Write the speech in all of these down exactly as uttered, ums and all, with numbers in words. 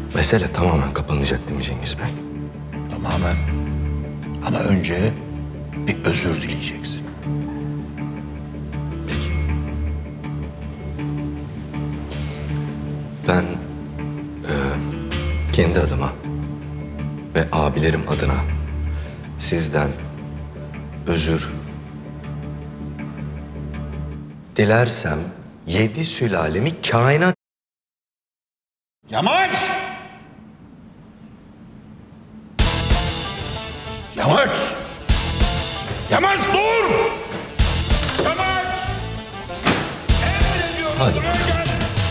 Mesele tamamen kapanacak değil mi Cengiz Bey? Tamamen. Ama önce bir özür dileyeceksin. Peki. Ben e, kendi adıma ve abilerim adına sizden özür dilersem yedi sülalemi kainat... Yamaç! Yamaç! Yamaç dur! Yamaç! Emrediyorum. Hadi. Gel.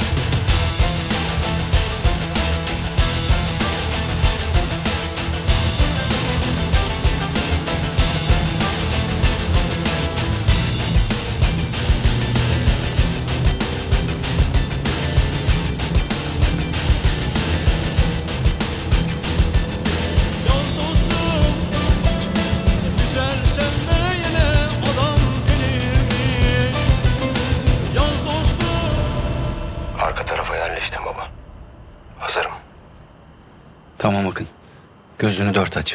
Arka tarafa yerleştim baba. Hazırım. Tamam Akın. Gözünü dört aç.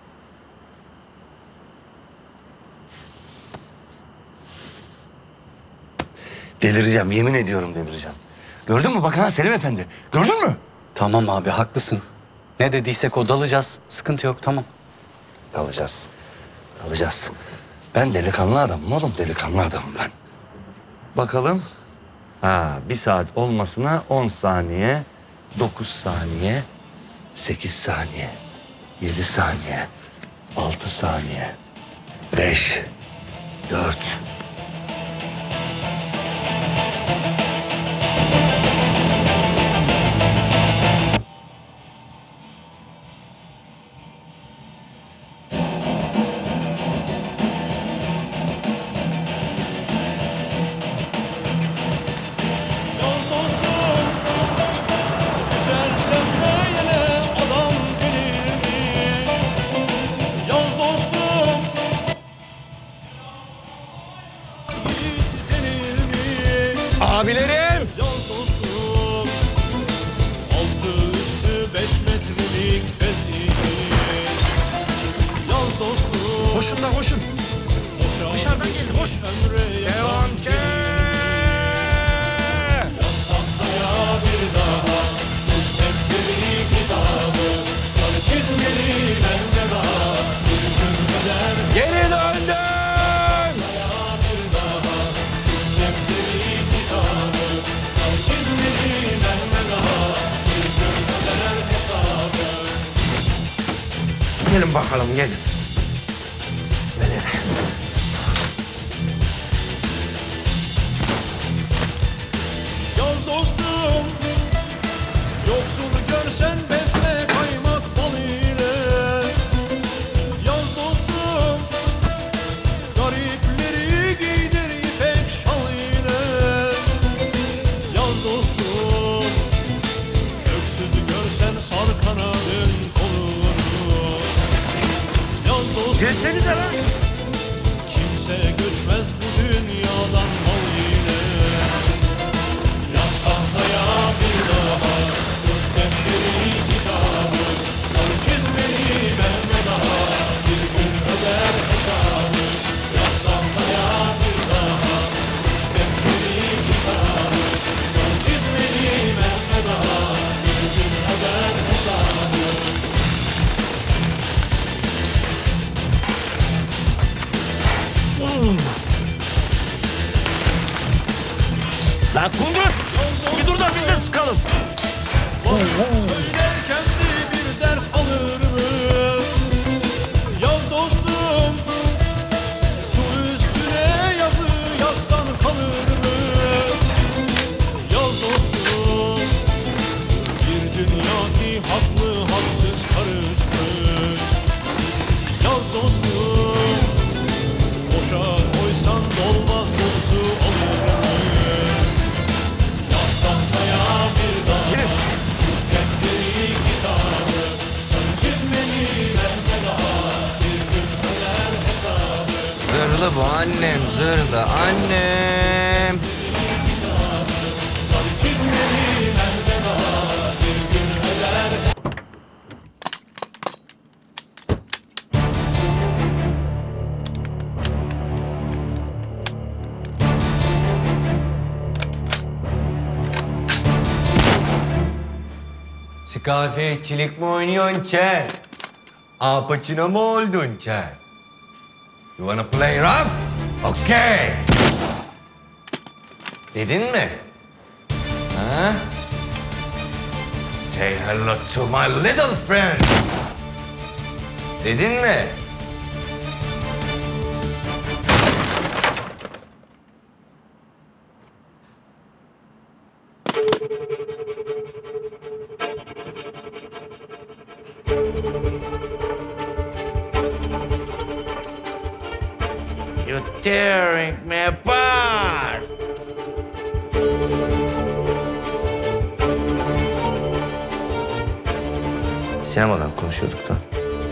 Delireceğim, yemin ediyorum delireceğim. Gördün mü bak ha Selim Efendi? Gördün mü? Tamam abi haklısın. Ne dediysek o, dalacağız. Sıkıntı yok, tamam. Dalacağız. Dalacağız. Ben delikanlı adamım oğlum, delikanlı adamım ben. Bakalım. Ha, bir saat olmasına on saniye, dokuz saniye, sekiz saniye, yedi saniye, altı saniye, beş, dört... Abilerim! Yol dostum, altı üstü beş metrelik bezini. Yol dostum, Koşun da koşun. Dışarıdan geldi, koş. Devam ke. Tahtaya bir daha, tuz tepkili kitabı, sarı çizmeli Mehmet Ağa, bir gün öder. Geri döndün! Tahtaya bir daha, tuz tepkili kitabı, sarı çizmeli Mehmet Ağa, bir gün öder hesabı. Gelin bakalım, gelin. Yol dostum, yoksul görsen besle kaymak bal ile. Yol dostum, garipleri giydir ipek şal ile. Yol dostum, öksüzü görsen sar kanadın kolunu. Yol dostum, Gelsenize lan. kimse göçmez bu dünyadan mal ile. Yaz tahtaya bir daha, tut defteri kitabı, sarı çizmeli Mehmet Ağa, bir gün öder hesabı. Yaz tahtaya bir daha, tut defteri kitabı, sarı çizmeli Mehmet Ağa, bir gün öder hesabı. Lan Kunduz! Bir dur da biz de sıkalım. Söylerken de bir ders alır mı? Yaz dostum, su üstüne yazı yazsan kalır mı? Yaz dostum, bir dünya ki haklı haksız karışmış. Yaz dostum, boşa koysan dolmaz dolusu olur mu? Yaz tahtaya bir daha, defteri kitabı, sarı çizmeli Mehmet Ağa, bir gün öder hesabı. Zırhlı bu annem, zırhlı annem. Sarı çizmeli Mehmet Ağa, bir gün öder Skafiyetçilik mi oynuyorsun Çer? Al Pacino mu oldun Çer? You wanna play rough? Okay. Dedin mi? Ha? Say hello to my little friend. Dedin mi? You're tearing me apart. Sinemadan konuşuyorduk da.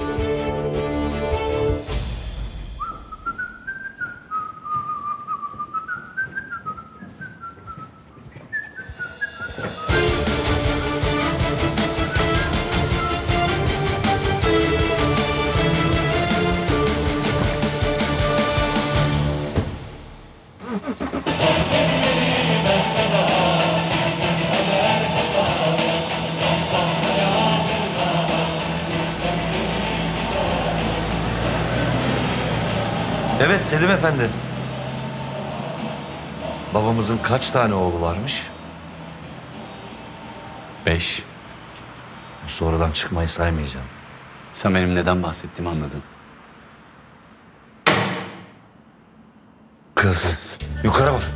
Evet Selim Efendi. Babamızın kaç tane oğlu varmış? Beş. Sonradan çıkmayı saymayacağım. Sen benim neden bahsettiğimi anladın. Kız. Yukarı bak.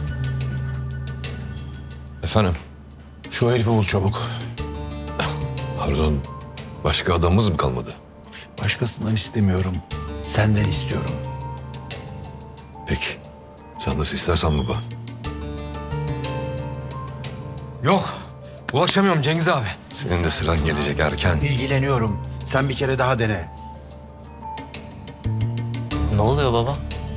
Efendim? Şu herifi bul çabuk. Pardon. Başka adamımız mı kalmadı? Başkasından istemiyorum. Senden istiyorum. Peki. Sen nasıl istersen baba. Yok. Ulaşamıyorum Cengiz abi. Senin de sıran gelecek erken. İlgileniyorum. Sen bir kere daha dene. Ne oluyor baba?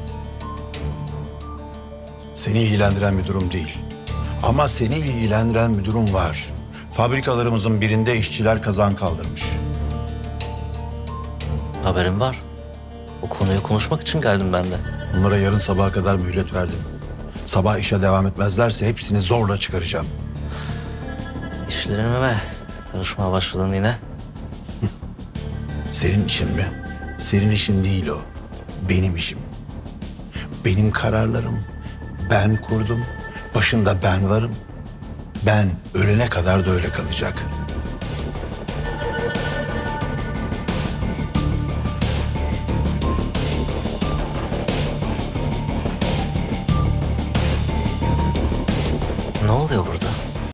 Seni ilgilendiren bir durum değil. Ama seni ilgilendiren bir durum var. Fabrikalarımızın birinde işçiler kazan kaldırmış. Haberim var. O konuyu konuşmak için geldim ben de. Onlara yarın sabaha kadar mühlet verdim. Sabah işe devam etmezlerse hepsini zorla çıkaracağım. İşlerime mi karışmaya başladın yine? Senin işin mi? Senin işin değil o. Benim işim. Benim kararlarım. Ben kurdum. Başında ben varım. Ben ölene kadar da öyle kalacak. Ne oluyor burada?